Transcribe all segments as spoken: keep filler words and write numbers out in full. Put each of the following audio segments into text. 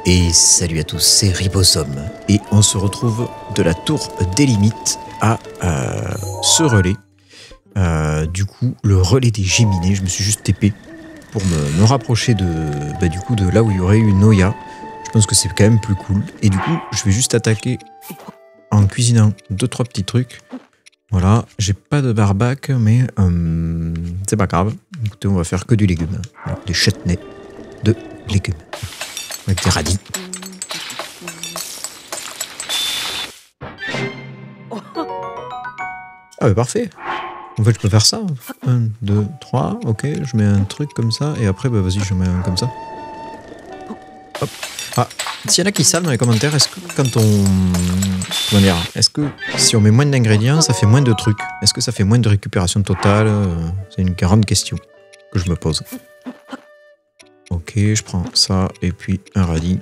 Et salut à tous, c'est Ribosome. Et on se retrouve de la tour des limites à euh, ce relais. Euh, du coup, le relais des Géminées, je me suis juste T P pour me, me rapprocher de, bah, du coup, de là où il y aurait eu Noya. Je pense que c'est quand même plus cool. Et du coup, je vais juste attaquer en cuisinant deux trois petits trucs. Voilà, j'ai pas de barbac, mais euh, c'est pas grave. Écoutez, on va faire que du légume. Des chutneys de légumes. Avec des radis. Ah bah parfait. En fait je peux faire ça. un, deux, trois, ok, je mets un truc comme ça, et après bah vas-y je mets un comme ça. Hop. Ah, s'il y en a qui savent dans les commentaires, est-ce que quand on... Comment dire, est-ce que si on met moins d'ingrédients, ça fait moins de trucs? Est-ce que ça fait moins de récupération totale? C'est une grande question que je me pose. Ok, je prends ça, et puis un radis.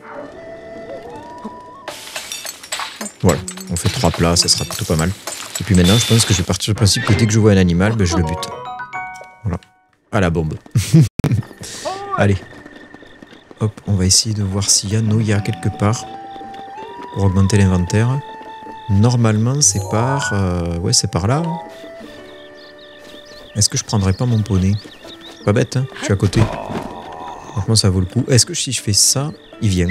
Voilà, on fait trois plats, ça sera plutôt pas mal. Et puis maintenant, je pense que je vais partir du principe que dès que je vois un animal, ben je le bute. Voilà, à la bombe. Allez. Hop, on va essayer de voir s'il y a Noya quelque part. Pour augmenter l'inventaire. Normalement, c'est par... Euh, ouais, c'est par là. Est-ce que je prendrais pas mon poney? Pas bête, hein, je suis à côté. Franchement, ça vaut le coup. Est-ce que si je fais ça, il vient?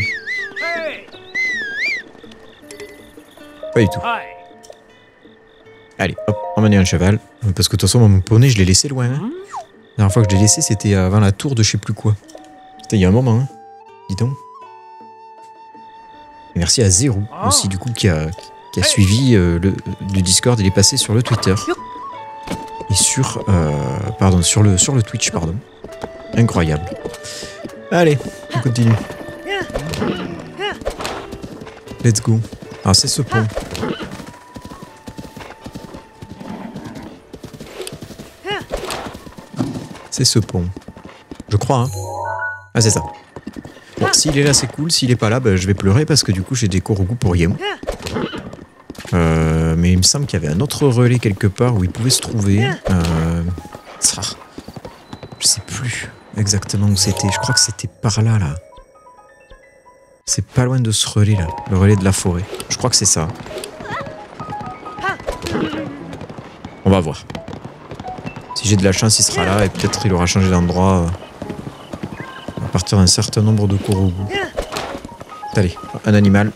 Pas du tout. Allez, hop, emmener un cheval. Parce que de toute façon, mon poney, je l'ai laissé loin. Hein. La dernière fois que je l'ai laissé, c'était avant la tour de je sais plus quoi. C'était il y a un moment. Hein. Dis donc. Et merci à Zero aussi, du coup, qui a, qui a suivi euh, le, le Discord. Il est passé sur le Twitter. Et sur... Euh, pardon, sur le, sur le Twitch, pardon. Incroyable. Allez, on continue. Let's go. Alors, c'est ce pont. C'est ce pont. Je crois, hein. Ah, c'est ça. Bon, s'il est là, c'est cool. S'il est pas là, bah, je vais pleurer parce que du coup, j'ai des Korogu pour rien. Euh, mais il me semble qu'il y avait un autre relais quelque part où il pouvait se trouver. Euh, ça, je sais plus exactement où c'était. Je crois que c'était par là, là. C'est pas loin de ce relais, là. Le relais de la forêt. Je crois que c'est ça. On va voir. Si j'ai de la chance, il sera là et peut-être il aura changé d'endroit à partir d'un certain nombre de Korogu. Allez, un animal.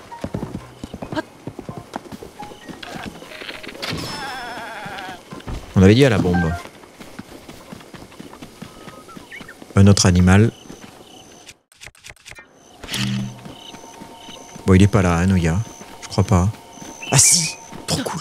On avait dit à la bombe. Un autre animal. Bon, il est pas là, hein, Noya. Je crois pas. Ah si, trop cool.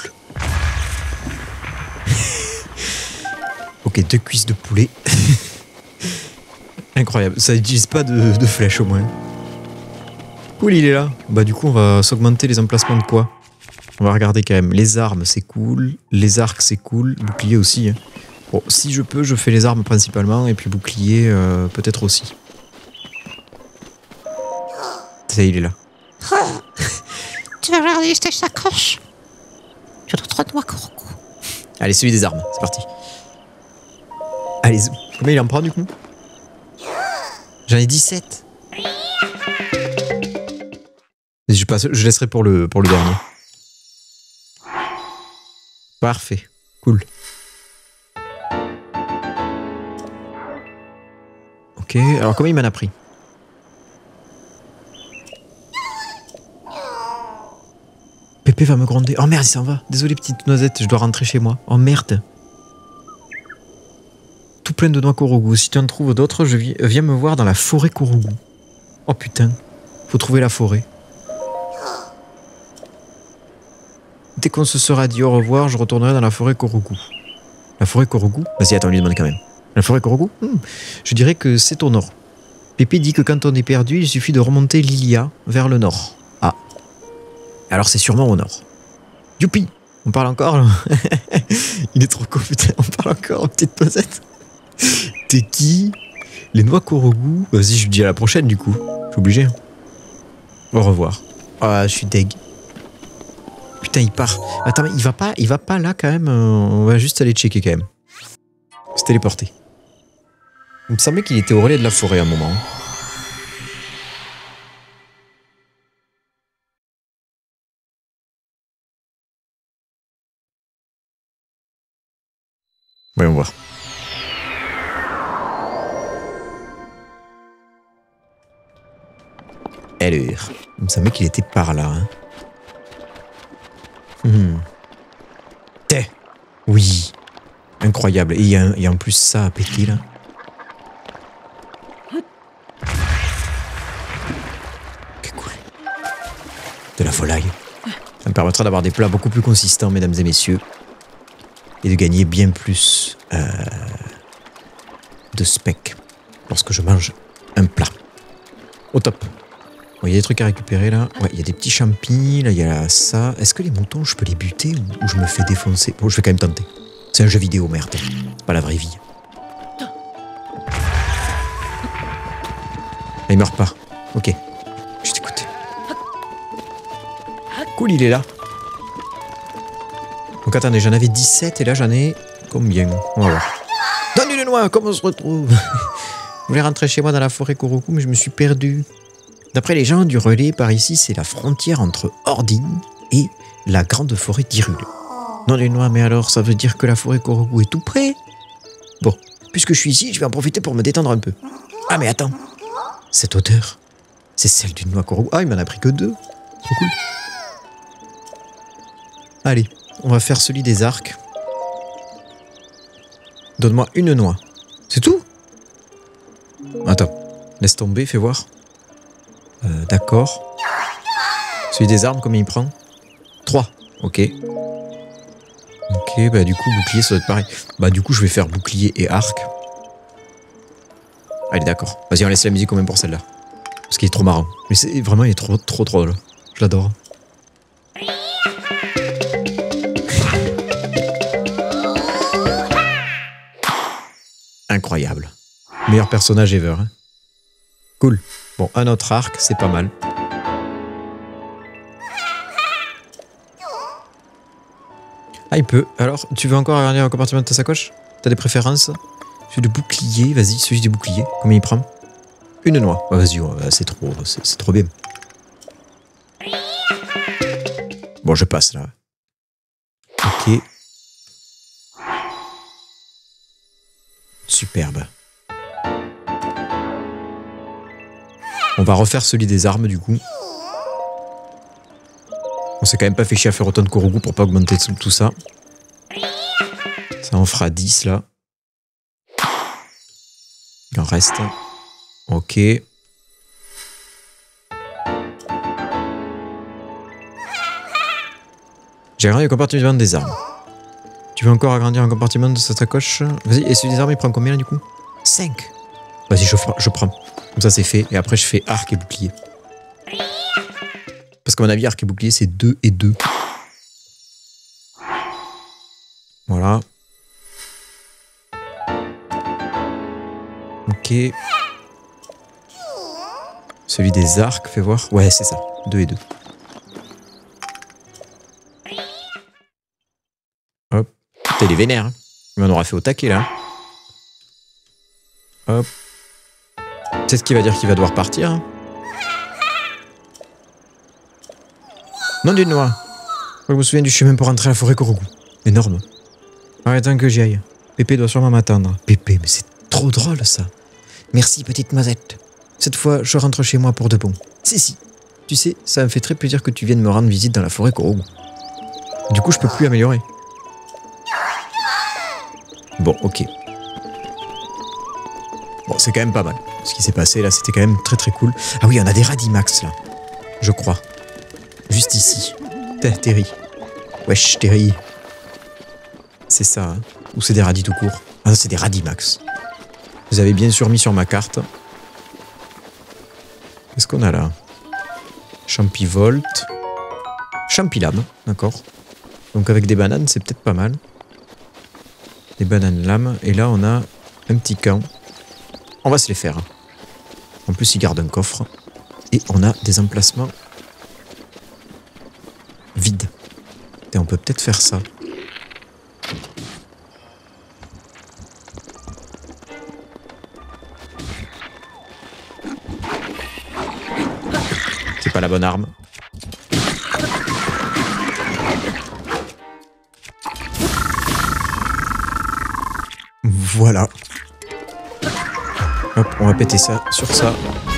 Ok, deux cuisses de poulet. Incroyable. Ça n'utilise pas de, de flèche au moins. Cool, il est là. Bah du coup, on va s'augmenter les emplacements de quoi? On va regarder quand même. Les armes, c'est cool. Les arcs, c'est cool. Bouclier aussi. Hein. Bon, si je peux, je fais les armes principalement. Et puis bouclier, euh, peut-être aussi. Ça, il est là. Tu vas regarder tes sacoches. Tu as trois doigts, Korogu. Allez, celui des armes. C'est parti. Allez, combien il en prend du coup? J'en ai dix-sept. Je, passe, je laisserai pour le, pour le dernier. Parfait. Cool. Ok, alors combien il m'en a pris? Pépé va me gronder. Oh merde, il s'en va. Désolé, petite noisette, je dois rentrer chez moi. Oh merde. Tout plein de noix Korogu. Si tu en trouves d'autres, je viens, viens me voir dans la forêt Korogu. Oh putain. Faut trouver la forêt. Dès qu'on se sera dit au revoir, je retournerai dans la forêt Korogu. La forêt Korogu? Vas-y, attends, lui demande quand même. La forêt Korogu? hmm. Je dirais que c'est au nord. Pépé dit que quand on est perdu, il suffit de remonter l'Ilia vers le nord. Ah. Alors c'est sûrement au nord. Youpi! On parle encore là. Il est trop con, putain. On parle encore, petite posette. T'es qui? Les noix Korogu? Vas-y, je lui dis à la prochaine du coup. Je suis obligé. Au revoir. Ah, je suis deg. Putain, il part. Attends, mais il va pas, il va pas là quand même. On va juste aller checker quand même. Se téléporter. Il me semblait qu'il était au relais de la forêt à un moment. Voyons voir. Alors, il me semblait qu'il était par là. Hein. Hmm. T'es. Oui. Incroyable. Et il y, y a en plus ça à péter là. Que cool. De la volaille. Ça me permettra d'avoir des plats beaucoup plus consistants, mesdames et messieurs. Et de gagner bien plus euh, de speck lorsque je mange un plat. Au top. Bon, il y a des trucs à récupérer là. Ouais, il y a des petits champis. Là, il y a ça. Est-ce que les moutons, je peux les buter ou, ou je me fais défoncer? Bon, je vais quand même tenter. C'est un jeu vidéo, merde. C'est pas la vraie vie. Ah, il meurt pas. Ok. Je t'écoute. Cool, il est là. Donc attendez, j'en avais dix-sept et là j'en ai combien? On va voir. Dans une noix, comment on se retrouve? Je voulais rentrer chez moi dans la forêt Koroku, mais je me suis perdu. D'après les gens du relais, par ici, c'est la frontière entre Ordine et la grande forêt d'Hyrule. Dans les noix, mais alors ça veut dire que la forêt Koroku est tout près? Bon, puisque je suis ici, je vais en profiter pour me détendre un peu. Ah mais attends, cette odeur, c'est celle d'une noix Koroku. Ah, il m'en a pris que deux. Trop cool. Allez, on va faire celui des arcs. Donne-moi une noix. C'est tout? Attends, laisse tomber, fais voir. Euh, D'accord. Celui des armes, combien il prend? trois. Ok. Ok, bah du coup, bouclier, ça doit être pareil. Bah du coup, je vais faire bouclier et arc. Allez, d'accord. Vas-y, on laisse la musique quand même pour celle-là. Parce qu'il est trop marrant. Mais c'est vraiment, il est trop, trop, trop drôle. Je l'adore. Incroyable. Meilleur personnage ever. Hein. Cool. Bon, un autre arc, c'est pas mal. Ah, il peut. Alors, tu veux encore regarder un compartiment de ta sacoche? T'as des préférences? Celui de bouclier, vas-y, celui du bouclier. Combien il prend? Une noix. Oh, vas-y, oh, c'est trop, c'est trop bien. Bon, je passe là. Ok. Superbe. On va refaire celui des armes du coup. On s'est quand même pas fait chier à faire autant de Korogu pour pas augmenter tout ça. Ça en fera dix là. Il en reste. Ok. J'ai agrandi le compartiment des armes. Tu veux encore agrandir un compartiment de cette sacoche? Vas-y, et celui des armes il prend combien là du coup? cinq. Vas-y, je, je prends. Comme ça c'est fait. Et après je fais arc et bouclier. Parce qu'à mon avis, arc et bouclier c'est deux et deux. Voilà. Ok. Celui des arcs, fais voir. Ouais, c'est ça. deux et deux. Hop. Putain, il est vénère. Hein. Il m'en aura fait au taquet là. Hop. C'est ce qui va dire qu'il va devoir partir. Hein. Non d'une noix. Je me souviens du chemin pour rentrer à la forêt Korogu. Énorme. Arrêtons que j'y aille. Pépé doit sûrement m'attendre. Pépé, mais c'est trop drôle ça. Merci petite noisette. Cette fois, je rentre chez moi pour de bon. Si, si. Tu sais, ça me fait très plaisir que tu viennes me rendre visite dans la forêt Korogu. Du coup, je peux plus améliorer. Bon, ok. Bon, c'est quand même pas mal. Ce qui s'est passé là, c'était quand même très très cool. Ah oui, on a des Radimax là. Je crois. Juste ici. Terry. Wesh, Terry. C'est ça, hein. Ou c'est des radis tout court? Ah non, c'est des Radimax. Vous avez bien sûr mis sur ma carte. Qu'est-ce qu'on a là? Champivolt. Champilame, d'accord. Donc avec des bananes, c'est peut-être pas mal. Des bananes lames. Et là, on a un petit camp. On va se les faire. En plus, il garde un coffre. Et on a des emplacements vides. Et on peut peut-être faire ça. C'est pas la bonne arme. Voilà. Hop, on va péter ça sur ça.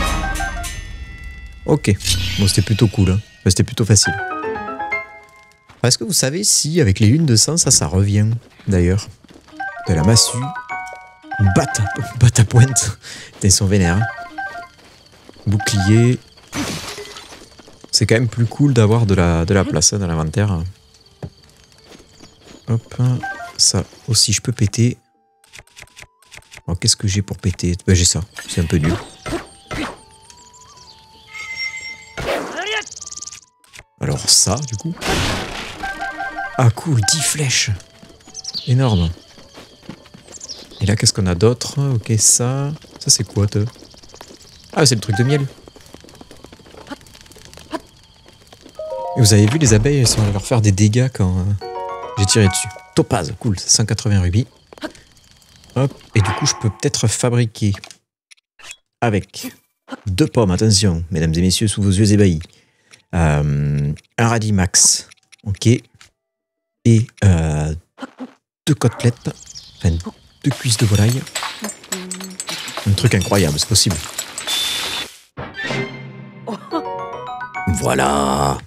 Ok. Bon, c'était plutôt cool. Hein. Enfin, c'était plutôt facile. Est-ce que vous savez si, avec les lunes de sang, ça, ça revient, d'ailleurs? De la massue. Batte, batte à pointe. Ils sont vénères. Hein. Bouclier. C'est quand même plus cool d'avoir de la, de la place hein, dans l'inventaire. Hop. Ça aussi, je peux péter. Alors, qu'est-ce que j'ai pour péter? Ben, j'ai ça. C'est un peu nul. Alors ça, du coup. Ah cool, dix flèches. Énorme. Et là, qu'est-ce qu'on a d'autre? Ok, ça... Ça, c'est quoi, toi? Ah, c'est le truc de miel. Et vous avez vu, les abeilles, elles sont allées leur faire des dégâts quand euh, j'ai tiré dessus. Topaz, cool, cent quatre-vingts rubis. Hop, et du coup, je peux peut-être fabriquer avec deux pommes, attention, mesdames et messieurs, sous vos yeux ébahis. Euh, un radis max, ok. Et euh, deux côtelettes, enfin deux cuisses de volaille. Un truc incroyable, c'est possible. Voilà.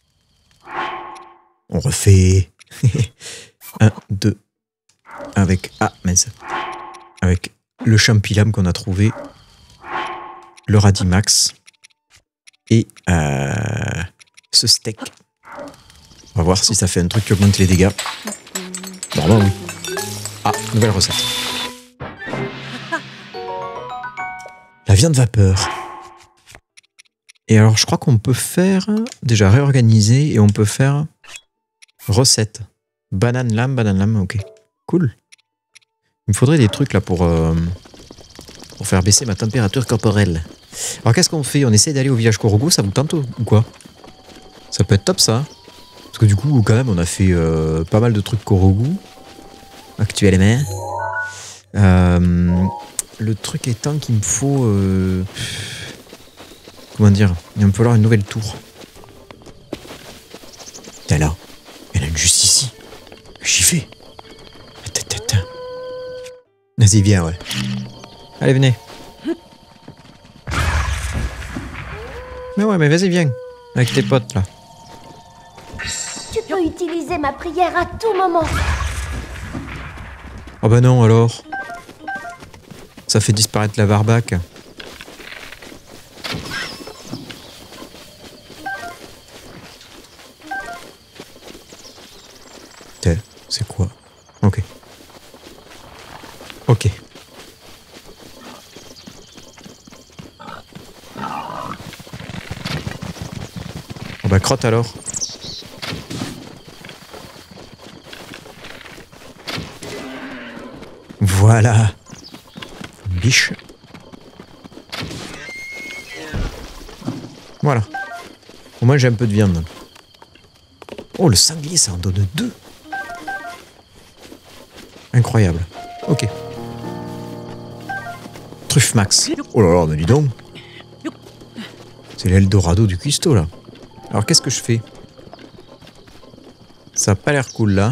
On refait. Un, deux. Avec... Ah, mince. Avec le champilam qu'on a trouvé. Le radis max. Et euh, ce steak. On va voir si ça fait un truc qui augmente les dégâts. Normalement, oui. Ah, nouvelle recette. La viande vapeur. Et alors, je crois qu'on peut faire... Déjà, réorganiser et on peut faire... Recette. Banane lame, banane lame, ok. Cool. Il me faudrait des trucs là pour... Euh, pour faire baisser ma température corporelle. Alors, qu'est-ce qu'on fait? On essaie d'aller au village Korogu, ça vous tente ou quoi? Ça peut être top, ça. Parce que du coup, quand même, on a fait euh, pas mal de trucs Korogu. Actuellement. Euh, le truc étant qu'il me faut... Euh, comment dire? Il va me falloir une nouvelle tour. T'es là. Il y en a une juste ici. J'y vais. Vas-y, viens, ouais. Allez, venez. Mais ouais, mais vas-y, viens. Avec tes potes, là. Tu peux utiliser ma prière à tout moment. Oh bah non, alors. Ça fait disparaître la barbaque. C'est quoi? Ok. Ok. Oh bah crotte alors. Voilà. Biche. Voilà. Au moins j'ai un peu de viande. Oh, le sanglier, ça en donne deux. Incroyable. Ok. Truffe max. Oh là là, mais dis donc. C'est l'Eldorado du cuistot, là. Alors, qu'est-ce que je fais? Ça a pas l'air cool, là.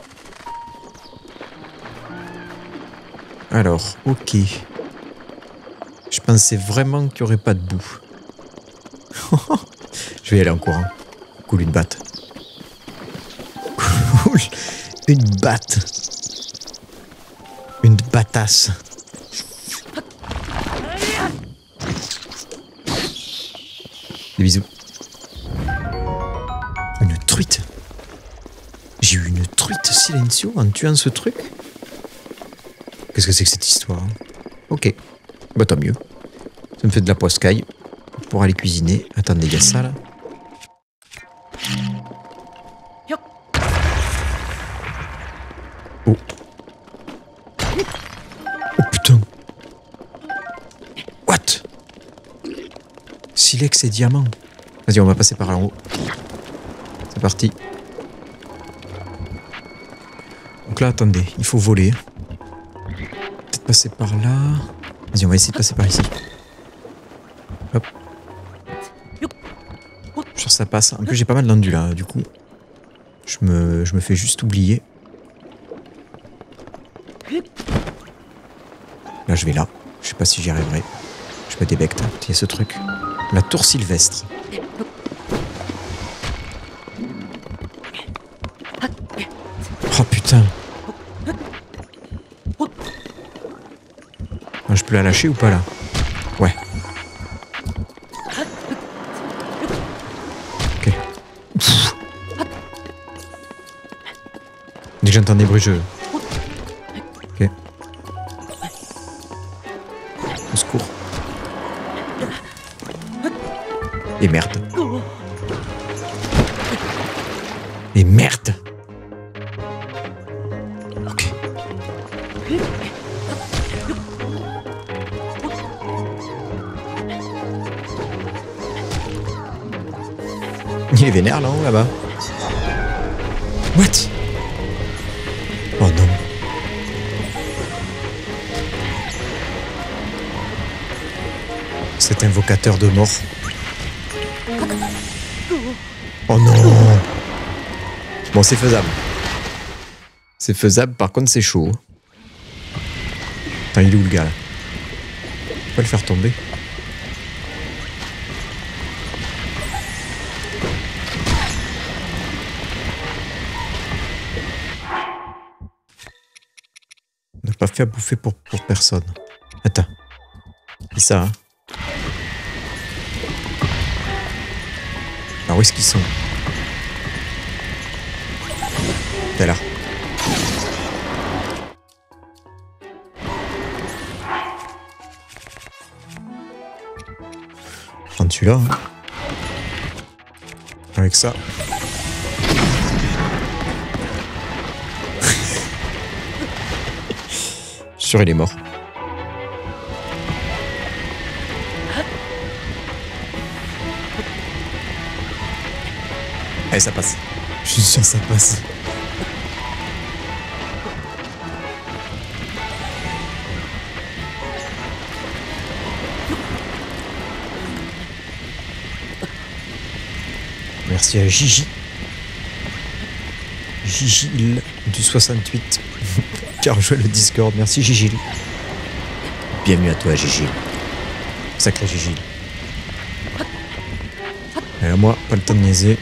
Alors, ok. Je pensais vraiment qu'il n'y aurait pas de boue. Je vais y aller en courant. Cool, une batte. Cool. Une batte. Une batasse. Des bisous. Une truite. J'ai eu une truite silencio en tuant ce truc. Qu'est-ce que c'est que cette histoire? Ok. Bah tant mieux. Ça me fait de la poiscaille pour aller cuisiner. Attendez, il y a ça là. Oh. Oh putain. What? Silex et diamant. Vas-y, on va passer par là en haut. C'est parti. Donc là, attendez, il faut voler. Peut-être passer par là. Vas-y, on va essayer de passer par ici. Hop. Je suis sûr que ça passe. En plus, j'ai pas mal d'endus là, du coup. Je me, je me fais juste oublier. Là, je vais là. Je sais pas si j'y arriverai. Je peux débecte. Il y a ce truc. La tour Sylvestre. Oh putain. Ah, je peux la lâcher ou pas là? Ouais. Ok. Pff. Dès que j'entends des bruits, je... Ok. Au secours. Et merde. Et merde. Ok. Il est vénère là-haut, là-bas. What? Oh non. Cet invocateur de mort. Oh non. Bon, c'est faisable. C'est faisable, par contre c'est chaud. Attends, il est où le gars là? On va le faire tomber. On n'a pas fait à bouffer pour, pour personne. Attends. C'est ça, hein? Alors où est-ce qu'ils sont? T'es là. Prends celui-là. Hein. Avec ça. Je suis sûr il est mort. Allez, ça passe. Je suis sûr que ça passe. Merci à Gigi. Gigi du soixante-huit qui a rejoint le Discord. Merci Gigi. Bienvenue à toi Gigi. Sacré Gigi. Et là, moi, pas le temps de niaiser.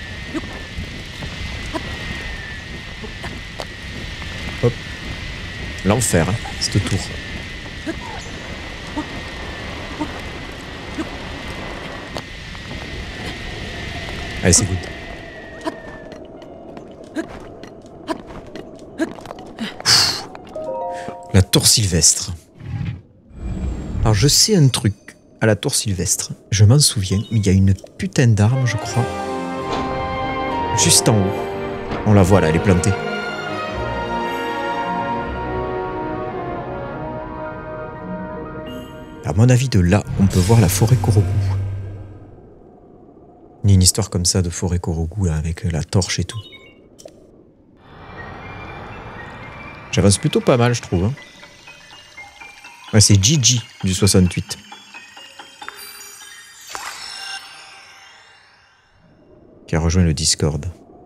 Hop. L'enfer, hein, cette tour. Allez, c'est good. La tour Sylvestre. Alors, je sais un truc à la tour Sylvestre. Je m'en souviens. Il y a une putain d'arme, je crois. Juste en haut. On la voit là, elle est plantée. À mon avis, de là, on peut voir la forêt Korogu. Il y a une histoire comme ça de forêt Korogu, là, avec la torche et tout. J'avance plutôt pas mal, je trouve. Hein. Ouais, c'est Gigi du soixante-huit. Qui a rejoint le Discord.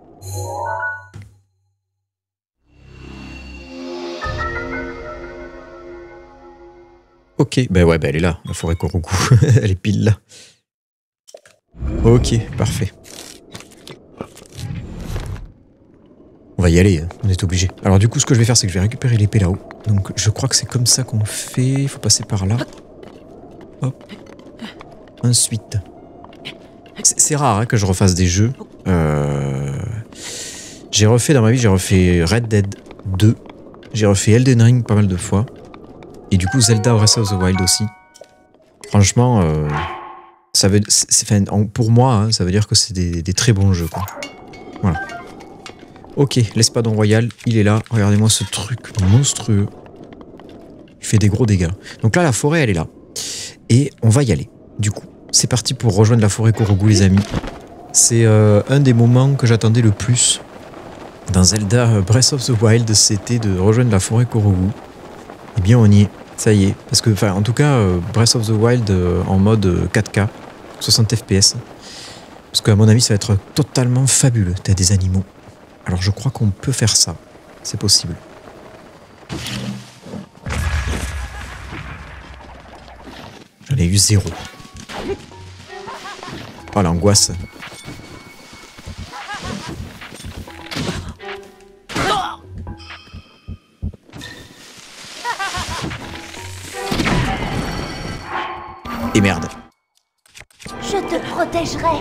Ok, ben ouais, ben elle est là, la forêt Korogu. Elle est pile là. Ok, parfait. On va y aller, hein. On est obligé. Alors du coup, ce que je vais faire, c'est que je vais récupérer l'épée là-haut. Donc je crois que c'est comme ça qu'on fait. Il faut passer par là. Hop. Ensuite. C'est rare hein, que je refasse des jeux. Euh... J'ai refait dans ma vie, j'ai refait Red Dead deux. J'ai refait Elden Ring pas mal de fois. Et du coup, Zelda Breath of the Wild aussi. Franchement, euh, ça veut, c'est, c'est, pour moi, hein, ça veut dire que c'est des, des très bons jeux. Quoi. Voilà. Ok, l'espadon royal, il est là. Regardez-moi ce truc monstrueux. Il fait des gros dégâts. Donc là, la forêt, elle est là. Et on va y aller. Du coup, c'est parti pour rejoindre la forêt Korogu, les amis. C'est euh, un des moments que j'attendais le plus dans Zelda Breath of the Wild, c'était de rejoindre la forêt Korogu. Eh bien, on y est. Ça y est. Parce que, enfin, en tout cas, euh, Breath of the Wild euh, en mode euh, quatre K, soixante F P S. Parce qu'à mon avis, ça va être totalement fabuleux. T'as des animaux. Alors, je crois qu'on peut faire ça. C'est possible. a eu zéro. Oh l'angoisse. Et merde. Je te protégerai.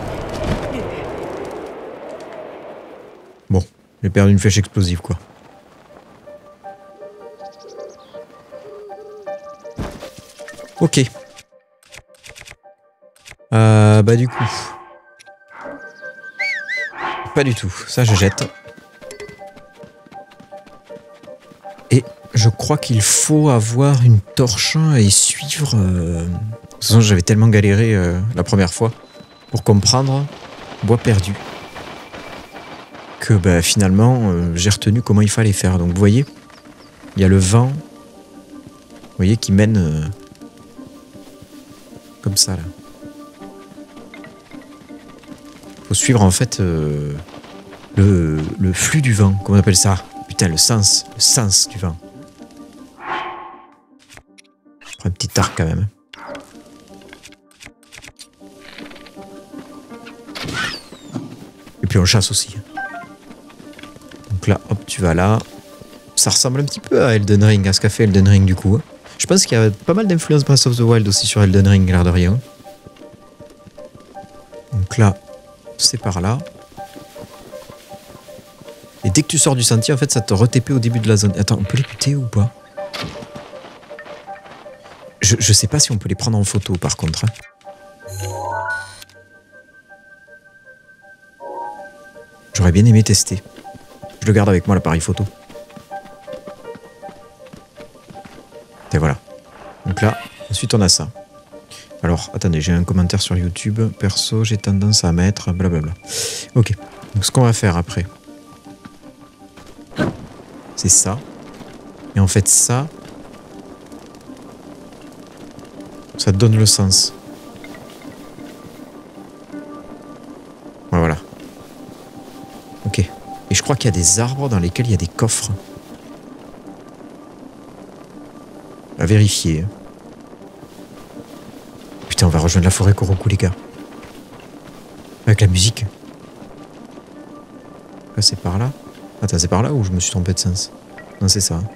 Bon, j'ai perdu une flèche explosive quoi. Ok. Euh, bah du coup. Pas du tout. Ça je jette. Et je crois qu'il faut avoir une torche et suivre... Euh... De toute façon j'avais tellement galéré euh, la première fois pour comprendre bois perdu. Que bah, finalement euh, j'ai retenu comment il fallait faire. Donc vous voyez, il y a le vent. Vous voyez qui mène... Euh... Comme ça là. Faut suivre en fait euh, le, le flux du vent, comment on appelle ça? Putain, le sens, le sens du vent. Je prends un petit arc quand même. Et puis on chasse aussi. Donc là, hop, tu vas là. Ça ressemble un petit peu à Elden Ring, à ce qu'a fait Elden Ring du coup. Je pense qu'il y a pas mal d'influence Breath of the Wild aussi sur Elden Ring, l'air de rien. Donc là, c'est par là. Et dès que tu sors du sentier, en fait, ça te re-T P au début de la zone. Attends, on peut les buter ou pas? je, je sais pas si on peut les prendre en photo, par contre. Hein. J'aurais bien aimé tester. Je le garde avec moi, l'appareil photo. Et voilà. Donc là, ensuite on a ça. Alors, attendez, j'ai un commentaire sur YouTube. Perso, j'ai tendance à mettre blablabla. Ok. Donc ce qu'on va faire après, c'est ça. Et en fait, ça, ça donne le sens. Ouais, voilà. Ok. Et je crois qu'il y a des arbres dans lesquels il y a des coffres. À vérifier. Putain, on va rejoindre la forêt Koroku, les gars. Avec la musique. Là, c'est par là. Attends, c'est par là ou je me suis trompé de sens? Non, c'est ça.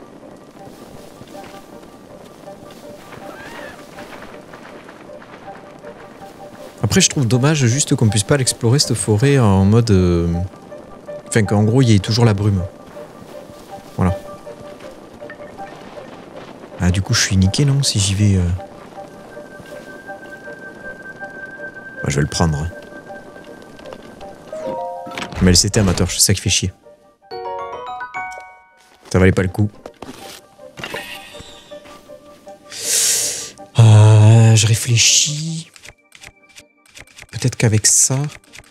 Après, je trouve dommage juste qu'on puisse pas l'explorer, cette forêt, en mode... Euh... Enfin, qu'en gros, il y ait toujours la brume. Voilà. Ah, du coup, je suis niqué, non? Si j'y vais... Euh... Bah, je vais le prendre. Hein. Mais c'était amateur, c'est ça qui fait chier. Ça valait pas le coup. Euh, je réfléchis. Peut-être qu'avec ça...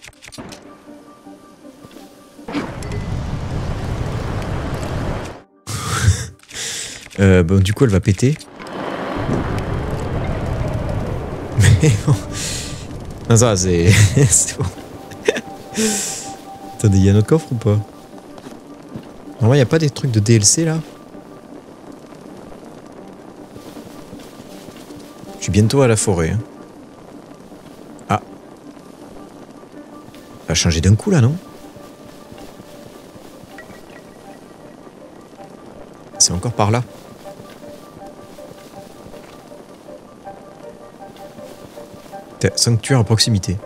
euh, bon, du coup, elle va péter. Mais bon... Non, ça, c'est... c'est bon. Attendez, il y a un autre coffre ou pas? Non, il n'y a pas des trucs de D L C, là? Je suis bientôt à la forêt. Hein. Ah. Ça a changé d'un coup, là, non? C'est encore par là. Sanctuaire à proximité.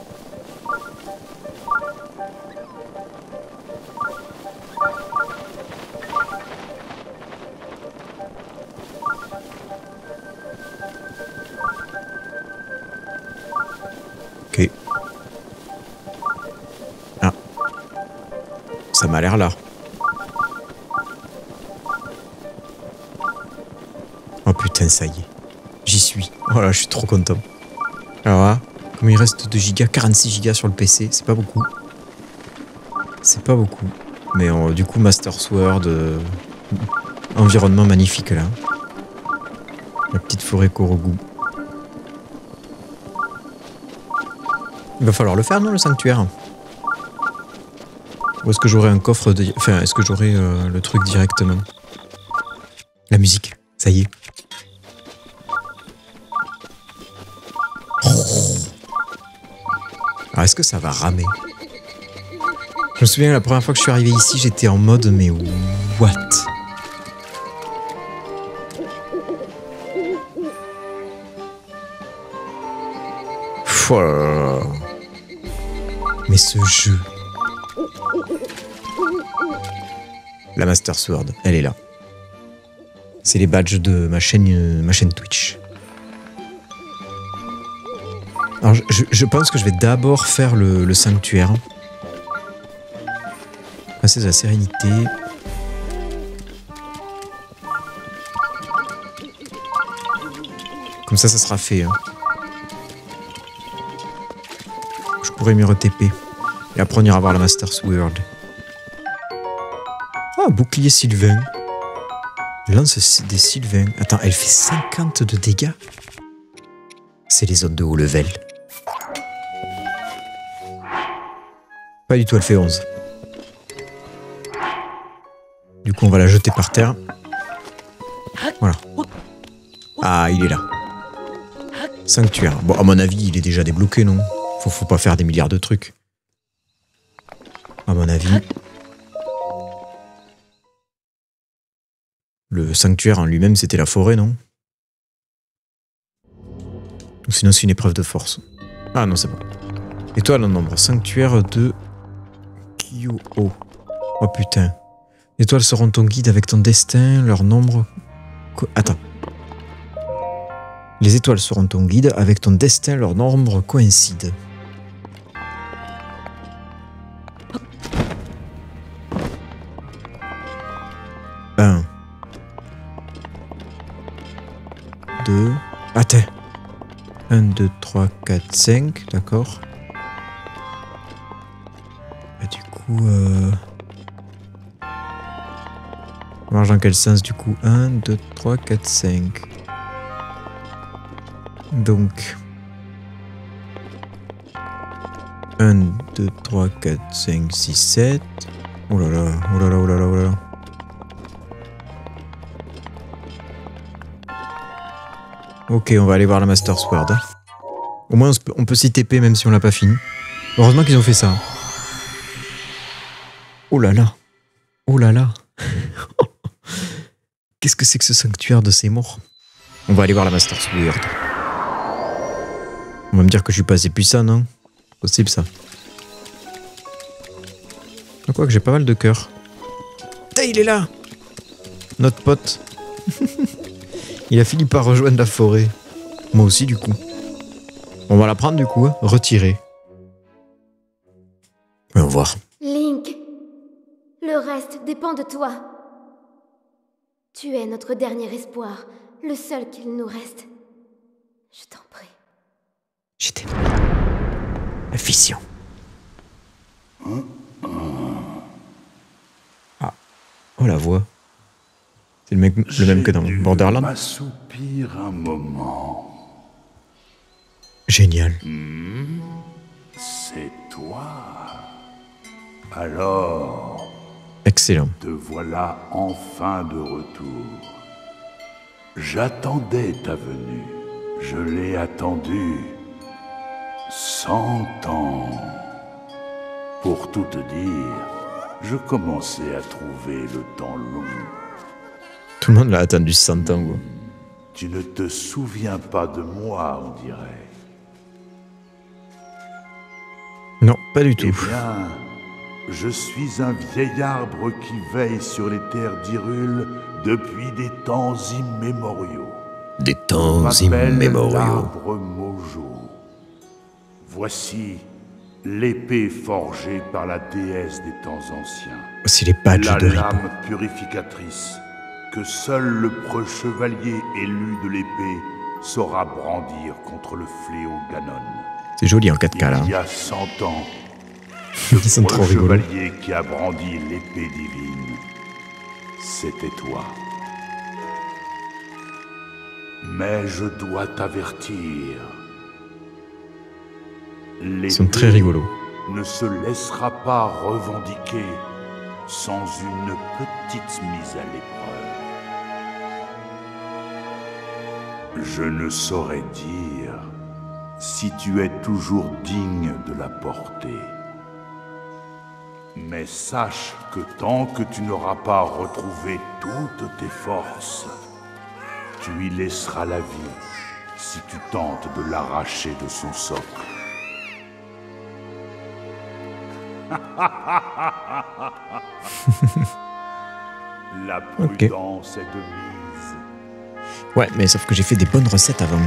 Ok. Ah. Ça m'a l'air là. Oh putain, ça y est. J'y suis. Oh là, je suis trop content. Alors là, comme il reste deux gigas, quarante-six gigas sur le P C, c'est pas beaucoup. C'est pas beaucoup. Mais euh, du coup, Master Sword, euh, environnement magnifique là. La petite forêt Korogu. Il va falloir le faire, non, le sanctuaire? Ou est-ce que j'aurai un coffre de... Enfin, est-ce que j'aurai euh, le truc directement? La musique, ça y est. Alors, est-ce que ça va ramer? Je me souviens, la première fois que je suis arrivé ici, j'étais en mode, mais what? Oh là là là. Mais ce jeu... La Master Sword, elle est là. C'est les badges de ma chaîne, euh, ma chaîne Twitch. Alors, je, je, je pense que je vais d'abord faire le, le sanctuaire. Passer de la sérénité. Comme ça, ça sera fait. Hein. Je pourrais mieux re-T P. Et après, on ira voir la Master Sword. Oh, bouclier Sylvain. Lance des Sylvains. Attends, elle fait cinquante de dégâts. C'est les zones de haut level. Pas du tout, elle fait onze. Du coup, on va la jeter par terre. Voilà. Ah, il est là. Sanctuaire. Bon, à mon avis, il est déjà débloqué, non? Faut, faut pas faire des milliards de trucs. À mon avis. Le sanctuaire en lui-même, c'était la forêt, non? Ou sinon, c'est une épreuve de force. Ah non, c'est bon. Étoile en nombre. Sanctuaire de Kyo. Oh putain. Les étoiles seront ton guide avec ton destin, leur nombre... Co Attends. Les étoiles seront ton guide avec ton destin, leur nombre coïncide. Un. Deux. Attends. Un, deux, trois, quatre, cinq. D'accord. Et du coup... Euh... On marche dans quel sens du coup? Un, deux, trois, quatre, cinq. Donc... un, deux, trois, quatre, cinq, six, sept. Oh là là, oh là là, oh là là, oh là là. Ok, on va aller voir la Master Sword. Au moins, on peut s'y T P même si on l'a pas fini. Heureusement qu'ils ont fait ça. Oh là là. Oh là là. Qu'est-ce que c'est que ce sanctuaire de ces morts? On va aller voir la Master Sword. On va me dire que je suis pas assez puissant, non? Possible ça. Je crois que j'ai pas mal de cœur. Putain, il est là! Notre pote. Il a fini par rejoindre la forêt. Moi aussi, du coup. On va la prendre, du coup. Hein. Retirer. Voyons voir. Link, le reste dépend de toi. Tu es notre dernier espoir, le seul qu'il nous reste. Je t'en prie. J'étais... La fission. Ah. Oh, la voix. C'est le, mec, le même que dans Borderlands. M'assoupir un moment. Génial. Mmh, c'est toi. Alors... Excellent. Te voilà enfin de retour. J'attendais ta venue. Je l'ai attendue. Cent ans. Pour tout te dire, je commençais à trouver le temps long. Tout le monde l'a attendu cent ans, quoi. Tu ne te souviens pas de moi, on dirait. Non, pas du tout. Eh bien, je suis un vieil arbre qui veille sur les terres d'Hyrule depuis des temps immémoriaux. Des temps On m'appelle immémoriaux. l'arbre Mojo. Voici l'épée forgée par la déesse des temps anciens. C'est les badges La de Ripou. lame purificatrice que seul le preux chevalier élu de l'épée saura brandir contre le fléau Ganon. C'est joli en quatre K là. Il y a cent ans, Ils sont trop le rigolos. chevalier qui a brandi l'épée divine, c'était toi. Mais je dois t'avertir. Ils sont très rigolos. Ne se laissera pas revendiquer sans une petite mise à l'épreuve. Je ne saurais dire si tu es toujours digne de la porter. Mais sache que tant que tu n'auras pas retrouvé toutes tes forces, tu y laisseras la vie si tu tentes de l'arracher de son socle. La prudence okay. est de mise. Ouais, mais sauf que j'ai fait des bonnes recettes avant.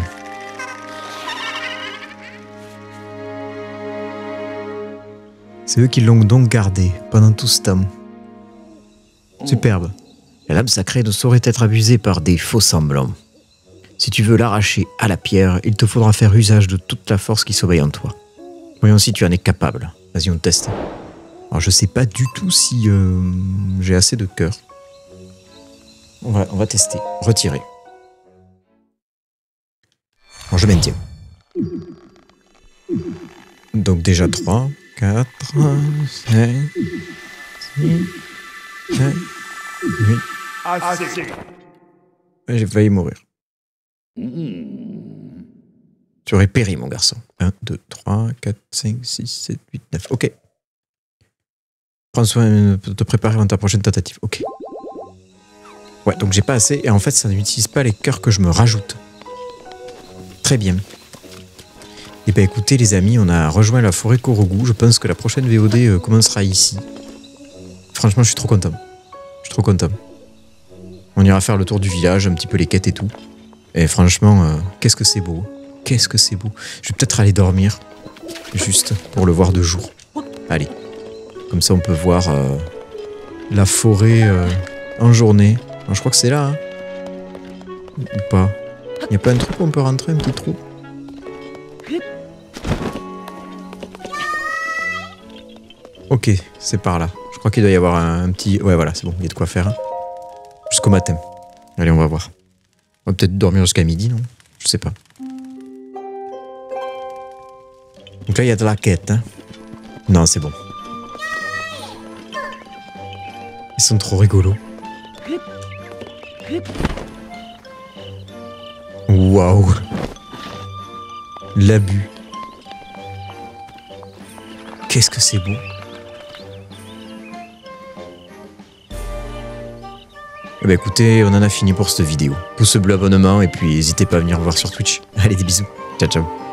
C'est eux qui l'ont donc gardé pendant tout ce temps. Superbe. La lame sacrée ne saurait être abusée par des faux semblants. Si tu veux l'arracher à la pierre, il te faudra faire usage de toute la force qui sommeille en toi. Voyons si tu en es capable. Vas-y, on teste. Alors, je sais pas du tout si euh, j'ai assez de cœur. On va, on va tester. Retirer. Alors, je maintiens. Donc déjà trois, quatre, cinq, six, sept, huit. Assez. J'ai failli mourir. Tu aurais péri, mon garçon. un, deux, trois, quatre, cinq, six, sept, huit, neuf. Ok. Prends soin de te préparer avant ta prochaine tentative. Ok. Ouais, donc j'ai pas assez. Et en fait, ça n'utilise pas les cœurs que je me rajoute. Très bien. Et ben écoutez, les amis, on a rejoint la forêt Korogu. Je pense que la prochaine V O D euh, commencera ici. Franchement, je suis trop content. Je suis trop content. On ira faire le tour du village, un petit peu les quêtes et tout. Et franchement, euh, qu'est-ce que c'est beau. Qu'est-ce que c'est beau. Je vais peut-être aller dormir. Juste pour le voir de jour. Allez. Comme ça, on peut voir euh, la forêt euh, en journée. Alors, je crois que c'est là, hein. Ou pas. Il n'y a pas un truc où on peut rentrer, un petit trou? Ok, c'est par là. Je crois qu'il doit y avoir un, un petit... Ouais, voilà, c'est bon, il y a de quoi faire. Hein. Jusqu'au matin. Allez, on va voir. On va peut-être dormir jusqu'à midi, non? Je sais pas. Donc là, il y a de la quête. Hein. Non, c'est bon. Ils sont trop rigolos. Waouh. L'abus. Qu'est-ce que c'est beau. Eh ben écoutez, on en a fini pour cette vidéo. Pouce bleu, abonnement et puis n'hésitez pas à venir me voir sur Twitch. Allez, des bisous. Ciao, ciao.